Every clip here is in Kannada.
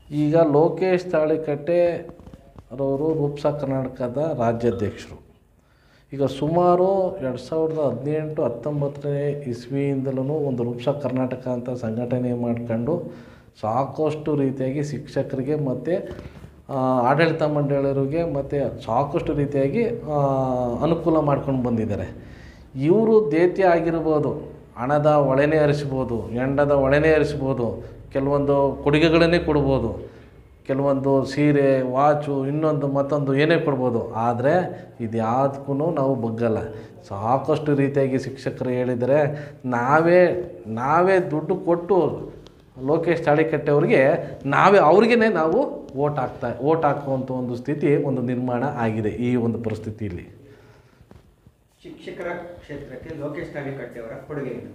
ಈಗ ಲೋಕೇಶ್ ತಾಳಿಕಟ್ಟೆ ರವರು ರೂಪ್ಸಾ ಕರ್ನಾಟಕದ ರಾಜ್ಯಾಧ್ಯಕ್ಷರು. ಈಗ ಸುಮಾರು 2018-19ನೇ ಇಸ್ವಿಯಿಂದಲೂ ಒಂದು ರೂಪ್ಸಾ ಕರ್ನಾಟಕ ಅಂತ ಸಂಘಟನೆ ಮಾಡ್ಕೊಂಡು ಸಾಕಷ್ಟು ರೀತಿಯಾಗಿ ಶಿಕ್ಷಕರಿಗೆ ಮತ್ತು ಆಡಳಿತ ಮಂಡಳಿಯರಿಗೆ ಮತ್ತು ಸಾಕಷ್ಟು ರೀತಿಯಾಗಿ ಅನುಕೂಲ ಮಾಡ್ಕೊಂಡು ಬಂದಿದ್ದಾರೆ. ಇವರು ದೇತ್ಯ ಆಗಿರ್ಬೋದು, ಹಣದ ಹೊಳೆನೇ ಹರಿಸ್ಬೋದು, ಹೆಂಡದ ಹೊಳೆನೇ ಹರಿಸ್ಬೋದು, ಕೆಲವೊಂದು ಕೊಡುಗೆಗಳನ್ನೇ ಕೊಡ್ಬೋದು, ಕೆಲವೊಂದು ಸೀರೆ, ವಾಚು, ಇನ್ನೊಂದು ಮತ್ತೊಂದು ಏನೇ ಕೊಡ್ಬೋದು. ಆದರೆ ಇದು ಯಾವುದಕ್ಕೂ ನಾವು ಬಗ್ಗಲ್ಲ. ಸಾಕಷ್ಟು ರೀತಿಯಾಗಿ ಶಿಕ್ಷಕರು ಹೇಳಿದರೆ ನಾವೇ ದುಡ್ಡು ಕೊಟ್ಟು ಲೋಕೇಶ್ ತಾಳಿಕಟ್ಟೆ ಅವ್ರಿಗೆ ಅವ್ರಿಗೇ ನಾವು ಓಟ್ ಹಾಕುವಂಥ ಒಂದು ಸ್ಥಿತಿ ಒಂದು ನಿರ್ಮಾಣ ಆಗಿದೆ ಈ ಒಂದು ಪರಿಸ್ಥಿತಿಯಲ್ಲಿ. ಶಿಕ್ಷಕರ ಕ್ಷೇತ್ರಕ್ಕೆ ಲೋಕೇಶ್ ತಾಳಿಕಟ್ಟೆ ಅವರ ಕೊಡುಗೆ ಏನು?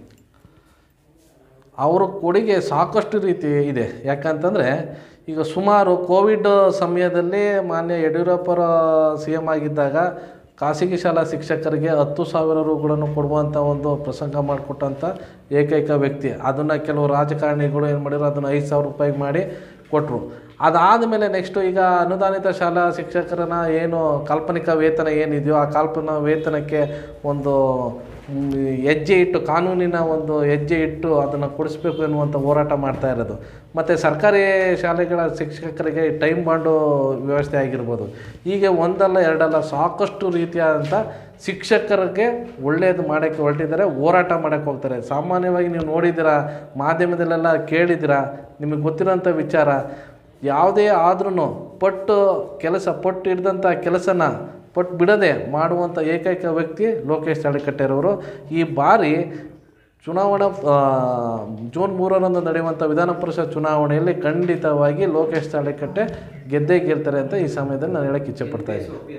ಅವರ ಕೊಡುಗೆ ಸಾಕಷ್ಟು ರೀತಿ ಇದೆ. ಯಾಕಂತಂದರೆ ಈಗ ಸುಮಾರು ಕೋವಿಡ್ ಸಮಯದಲ್ಲಿ ಮಾನ್ಯ ಯಡಿಯೂರಪ್ಪರ CM ಆಗಿದ್ದಾಗ ಖಾಸಗಿ ಶಾಲಾ ಶಿಕ್ಷಕರಿಗೆ 10,000 ರೂಗಳನ್ನು ಕೊಡುವಂಥ ಒಂದು ಪ್ರಸಂಗ ಮಾಡಿಕೊಟ್ಟಂಥ ಏಕೈಕ ವ್ಯಕ್ತಿ. ಅದನ್ನು ಕೆಲವು ರಾಜಕಾರಣಿಗಳು ಏನು ಮಾಡಿದ್ರು, ಅದನ್ನು 5,000 ರೂಪಾಯಿಗೆ ಮಾಡಿ ಕೊಟ್ಟರು. ಅದಾದಮೇಲೆ ನೆಕ್ಸ್ಟು ಈಗ ಅನುದಾನಿತ ಶಾಲಾ ಶಿಕ್ಷಕರನ್ನ ಏನು ಕಾಲ್ಪನಿಕ ವೇತನ ಏನಿದೆಯೋ ಆ ಕಾಲ್ಪನಿಕ ವೇತನಕ್ಕೆ ಒಂದು ಹೆಜ್ಜೆ ಇಟ್ಟು, ಕಾನೂನಿನ ಒಂದು ಹೆಜ್ಜೆ ಇಟ್ಟು ಅದನ್ನು ಕೊಡಿಸ್ಬೇಕು ಎನ್ನುವಂಥ ಹೋರಾಟ ಮಾಡ್ತಾ ಇರೋದು. ಮತ್ತು ಸರ್ಕಾರಿ ಶಾಲೆಗಳ ಶಿಕ್ಷಕರಿಗೆ ಟೈಮ್ ಬಾಂಡು ವ್ಯವಸ್ಥೆ ಆಗಿರ್ಬೋದು. ಹೀಗೆ ಒಂದಲ್ಲ ಎರಡಲ್ಲ ಸಾಕಷ್ಟು ರೀತಿಯಾದಂಥ ಶಿಕ್ಷಕರಿಗೆ ಒಳ್ಳೆಯದು ಮಾಡೋಕ್ಕೆ ಹೊರಟಿದ್ದಾರೆ, ಹೋರಾಟ ಮಾಡೋಕ್ಕೆ ಹೋಗ್ತಾರೆ. ಸಾಮಾನ್ಯವಾಗಿ ನೀವು ನೋಡಿದ್ದೀರಾ, ಮಾಧ್ಯಮದಲ್ಲೆಲ್ಲ ಕೇಳಿದ್ದೀರಾ, ನಿಮಗೆ ಗೊತ್ತಿರೋಂಥ ವಿಚಾರ. ಯಾವುದೇ ಆದ್ರೂ ಪಟ್ಟು ಹಿಡಿದಂಥ ಕೆಲಸನ ಪಟ್ಟು ಬಿಡದೆ ಮಾಡುವಂಥ ಏಕೈಕ ವ್ಯಕ್ತಿ ಲೋಕೇಶ್ ತಾಳಿಕಟ್ಟೆರವರು. ಈ ಬಾರಿ ಚುನಾವಣಾ ಜೂನ್ 3ರಂದು ನಡೆಯುವಂಥ ವಿಧಾನ ಪರಿಷತ್ ಚುನಾವಣೆಯಲ್ಲಿ ಖಂಡಿತವಾಗಿ ಲೋಕೇಶ್ ತಾಳಿಕಟ್ಟೆ ಗೆದ್ದೇ ಗೆಲ್ತಾರೆ ಅಂತ ಈ ಸಮಯದಲ್ಲಿ ನಾನು ಹೇಳಕ್ಕೆ ಇಚ್ಛೆಪಡ್ತಾ ಇದ್ದೀನಿ.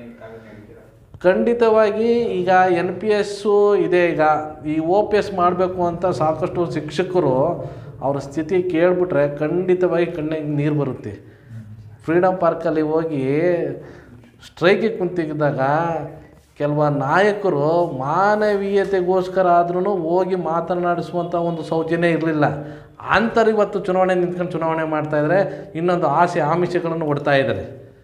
ಖಂಡಿತವಾಗಿ ಈಗ NPS ಇದೆ. ಈಗ ಈ OPS ಮಾಡಬೇಕು ಅಂತ ಸಾಕಷ್ಟು ಶಿಕ್ಷಕರು ಅವ್ರ ಸ್ಥಿತಿ ಕೇಳಿಬಿಟ್ರೆ ಖಂಡಿತವಾಗಿ ಕಣ್ಣಿಗೆ ನೀರು ಬರುತ್ತೆ. ಫ್ರೀಡಮ್ ಪಾರ್ಕಲ್ಲಿ ಹೋಗಿ ಸ್ಟ್ರೈಕಿಗೆ ಕುಂತಿದ್ದಾಗ ಕೆಲವು ನಾಯಕರು ಮಾನವೀಯತೆಗೋಸ್ಕರ ಆದ್ರೂ ಹೋಗಿ ಮಾತನಾಡಿಸುವಂಥ ಒಂದು ಸೌಜನ್ಯ ಇರಲಿಲ್ಲ. ಅಂಥವ್ರು ಇವತ್ತು ಚುನಾವಣೆ ನಿಂತ್ಕೊಂಡು ಚುನಾವಣೆ ಮಾಡ್ತಾಯಿದ್ದಾರೆ, ಇನ್ನೊಂದು ಆಸೆ ಆಮಿಷಗಳನ್ನು ಒಡ್ತಾ ಇದ್ದಾರೆ.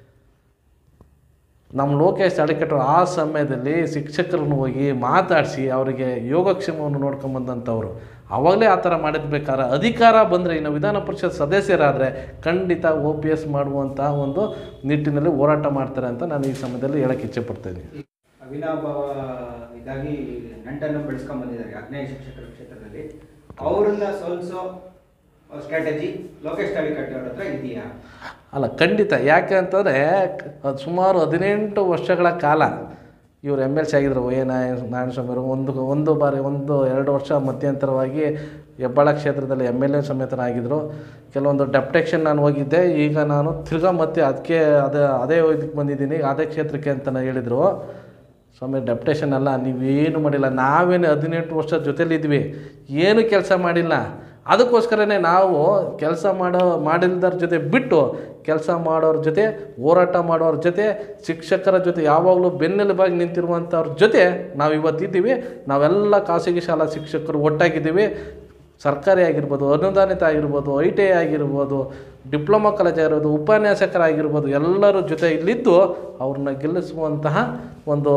ನಮ್ಮ ಲೋಕೇಶ್ ತಾಳಿಕಟ್ಟೆ ಆ ಸಮಯದಲ್ಲಿ ಶಿಕ್ಷಕರನ್ನು ಹೋಗಿ ಮಾತಾಡಿಸಿ ಅವರಿಗೆ ಯೋಗಕ್ಷೇಮವನ್ನು ನೋಡ್ಕೊಂಬಂದಂಥವ್ರು. ಆವಾಗಲೇ ಆ ಥರ ಮಾಡಿದ್ಬೇಕಾದ್ರೆ ಅಧಿಕಾರ ಬಂದರೆ, ಇನ್ನು ವಿಧಾನ ಪರಿಷತ್ ಸದಸ್ಯರಾದರೆ ಖಂಡಿತ OPS ಮಾಡುವಂಥ ಒಂದು ನಿಟ್ಟಿನಲ್ಲಿ ಹೋರಾಟ ಮಾಡ್ತಾರೆ ಅಂತ ನಾನು ಈ ಸಮಯದಲ್ಲಿ ಹೇಳಕ್ಕೆ ಇಚ್ಛೆಪಡ್ತೀನಿ. ಅವಿನಾಭಾವ ಇದಾಗಿ ನಂಟನ್ನು ಬೆಳೆಸ್ಕೊಂಡ್ಬಂದಿದ್ದಾರೆ ಆಗ್ನೇಯ ಶಿಕ್ಷಕರ ಕ್ಷೇತ್ರದಲ್ಲಿ. ಅವರನ್ನ ಸೋಲಿಸೋ ಸ್ಟ್ರಾಟಜಿ ಲೋಕೇಶ್ ತಾಳಿಕಟ್ಟೆ ಅವ್ರ ಹತ್ರ ಇದೆಯಾ? ಅಲ್ಲ, ಖಂಡಿತ. ಯಾಕೆ ಅಂತಂದರೆ ಸುಮಾರು 18 ವರ್ಷಗಳ ಕಾಲ ಇವರು MLC ಆಗಿದ್ದರು. ನಾರಾಯಣಸ್ವಾಮಿಯವರು ಒಂದು ಬಾರಿ 1-2 ವರ್ಷ ಮಧ್ಯಂತರವಾಗಿ ಹೆಬ್ಬಾಳ ಕ್ಷೇತ್ರದಲ್ಲಿ MLA ಸಮೇತರಾಗಿದ್ದರು. ಕೆಲವೊಂದು ಡೆಪ್ಟೇಷನ್ ನಾನು ಹೋಗಿದ್ದೆ. ಈಗ ನಾನು ತಿರ್ಗಾ ಮತ್ತೆ ಅದೇ ಇದಕ್ಕೆ ಬಂದಿದ್ದೀನಿ, ಅದೇ ಕ್ಷೇತ್ರಕ್ಕೆ ಅಂತ ಹೇಳಿದರು. ಸ್ವಾಮಿ, ಡೆಪ್ಟೇಷನ್ ಅಲ್ಲ, ನೀವೇನು ಮಾಡಿಲ್ಲ. ನಾವೇನು 18 ವರ್ಷ ಜೊತೆಲಿದ್ವಿ, ಏನು ಕೆಲಸ ಮಾಡಿಲ್ಲ. ಅದಕ್ಕೋಸ್ಕರನೇ ನಾವು ಕೆಲಸ ಮಾಡಿಲ್ದರ ಜೊತೆ ಬಿಟ್ಟು ಕೆಲಸ ಮಾಡೋರ ಜೊತೆ, ಹೋರಾಟ ಮಾಡೋರ ಜೊತೆ, ಶಿಕ್ಷಕರ ಜೊತೆ ಯಾವಾಗಲೂ ಬೆನ್ನೆಲುಬಾಗಿ ನಿಂತಿರುವಂಥವ್ರ ಜೊತೆ ನಾವು ಇವತ್ತಿದ್ದೀವಿ. ನಾವೆಲ್ಲ ಖಾಸಗಿ ಶಾಲಾ ಶಿಕ್ಷಕರು ಒಟ್ಟಾಗಿದ್ದೀವಿ. ಸರ್ಕಾರಿ ಆಗಿರ್ಬೋದು, ಅನುದಾನಿತ ಆಗಿರ್ಬೋದು, ITI ಆಗಿರ್ಬೋದು, ಡಿಪ್ಲೊಮಾ ಕಾಲೇಜ್ ಆಗಿರ್ಬೋದು, ಉಪನ್ಯಾಸಕರಾಗಿರ್ಬೋದು, ಎಲ್ಲರ ಜೊತೆ ಇಲ್ಲಿದ್ದು ಅವ್ರನ್ನ ಗೆಲ್ಲಿಸುವಂತಹ ಒಂದು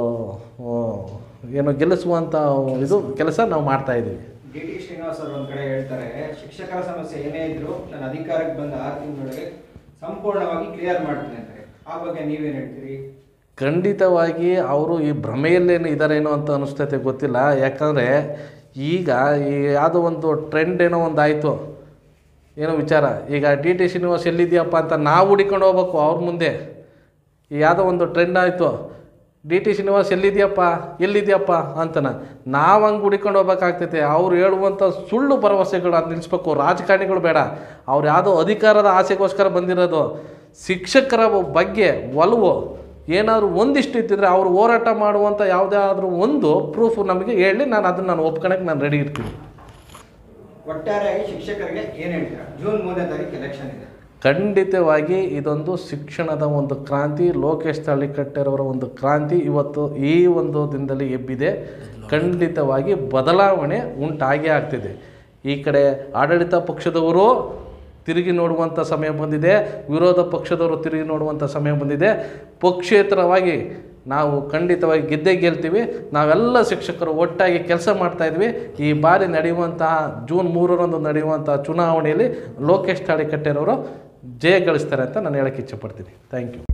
ಗೆಲ್ಲಿಸುವಂಥ ಇದು ಕೆಲಸ ನಾವು ಮಾಡ್ತಾಯಿದ್ದೀವಿ. DT ಶ್ರೀನಿವಾಸ್ ಅವರು ಒಂದು ಕಡೆ ಹೇಳ್ತಾರೆ, ಶಿಕ್ಷಕರ ಸಮಸ್ಯೆ ಏನೇ ಇದ್ರೂ ನಾನು ಅಧಿಕಾರಕ್ಕೆ ಬಂದ 6 ತಿಂಗಳೊಳಗೆ ಸಂಪೂರ್ಣವಾಗಿ ಕ್ಲಿಯರ್ ಮಾಡ್ತೀನಿ ಅಂತಾರೆ. ಆ ಬಗ್ಗೆ ನೀವೇನು ಹೇಳ್ತೀರಿ? ಖಂಡಿತವಾಗಿ ಅವರು ಈ ಭ್ರಮೆಯಲ್ಲೇನು ಇದ್ದಾರೇನೋ ಅಂತ ಅನಿಸ್ತೈತೆ, ಗೊತ್ತಿಲ್ಲ. ಯಾಕಂದರೆ ಈಗ ಯಾವುದೋ ಒಂದು ಟ್ರೆಂಡ್ ಏನೋ ಒಂದು ಆಯಿತು, ಏನೋ ವಿಚಾರ. ಈಗ DT ಶ್ರೀನಿವಾಸ್ ಎಲ್ಲಿದೆಯಪ್ಪ ಅಂತ ನಾವು ಹುಡಿಕೊಂಡು ಹೋಗ್ಬೇಕು ಅವ್ರ ಮುಂದೆ. ಯಾವುದೋ ಒಂದು ಟ್ರೆಂಡ್ ಆಯಿತು, DT ಶ್ರೀನಿವಾಸ್ ಎಲ್ಲಿದೆಯಪ್ಪ ಅಂತನ ನಾವು ಹಂಗೆ ಹುಡಿಕೊಂಡು ಹೋಗ್ಬೇಕಾಗ್ತೈತೆ. ಅವ್ರು ಹೇಳುವಂಥ ಸುಳ್ಳು ಭರವಸೆಗಳು ಅದು ನಿಲ್ಲಿಸ್ಬೇಕು. ರಾಜಕಾರಣಿಗಳು ಬೇಡ, ಅವ್ರು ಯಾವುದೋ ಅಧಿಕಾರದ ಆಸೆಗೋಸ್ಕರ ಬಂದಿರೋದು. ಶಿಕ್ಷಕರ ಬಗ್ಗೆ ಒಲವು ಏನಾದರೂ ಒಂದಿಷ್ಟು ಇತ್ತಿದ್ರೆ ಅವರು ಹೋರಾಟ ಮಾಡುವಂಥ ಯಾವುದಾದ್ರೂ ಒಂದು ಪ್ರೂಫ್ ನಮಗೆ ಹೇಳಿ, ನಾನು ಒಪ್ಕೊಳಕ್ಕೆ ನಾನು ರೆಡಿ ಇರ್ತೀನಿ. ಒಟ್ಟಾರೆಯಾಗಿ ಶಿಕ್ಷಕರಿಗೆ ಏನು ಹೇಳ್ತೀರಾ? ಜೂನ್ 3ನೇ ತಾರೀಕು ಎಲೆಕ್ಷನ್ ಇದೆ. ಖಂಡಿತವಾಗಿ ಇದೊಂದು ಶಿಕ್ಷಣದ ಒಂದು ಕ್ರಾಂತಿ, ಲೋಕೇಶ್ ತಾಳಿಕಟ್ಟೆರವರ ಒಂದು ಕ್ರಾಂತಿ ಇವತ್ತು ಈ ಒಂದು ದಿನದಲ್ಲಿ ಎಬ್ಬಿದೆ. ಖಂಡಿತವಾಗಿ ಬದಲಾವಣೆ ಉಂಟಾಗೇ ಆಗ್ತಿದೆ. ಈ ಕಡೆ ಆಡಳಿತ ಪಕ್ಷದವರು ತಿರುಗಿ ನೋಡುವಂಥ ಸಮಯ ಬಂದಿದೆ, ವಿರೋಧ ಪಕ್ಷದವರು ತಿರುಗಿ ನೋಡುವಂಥ ಸಮಯ ಬಂದಿದೆ. ಪಕ್ಷೇತರವಾಗಿ ನಾವು ಖಂಡಿತವಾಗಿ ಗೆದ್ದೇ ಗೆಲ್ತೀವಿ. ನಾವೆಲ್ಲ ಶಿಕ್ಷಕರು ಒಟ್ಟಾಗಿ ಕೆಲಸ ಮಾಡ್ತಾಯಿದ್ವಿ. ಈ ಬಾರಿ ನಡೆಯುವಂತಹ ಜೂನ್ 3ರಂದು ನಡೆಯುವಂಥ ಚುನಾವಣೆಯಲ್ಲಿ ಲೋಕೇಶ್ ತಾಳಿಕಟ್ಟೆರವರು ಜಯ ಗಳಿಸ್ತಾರೆ ಅಂತ ನಾನು ಹೇಳೋಕ್ಕೆ ಇಚ್ಛೆಪಡ್ತೀನಿ. Thank you.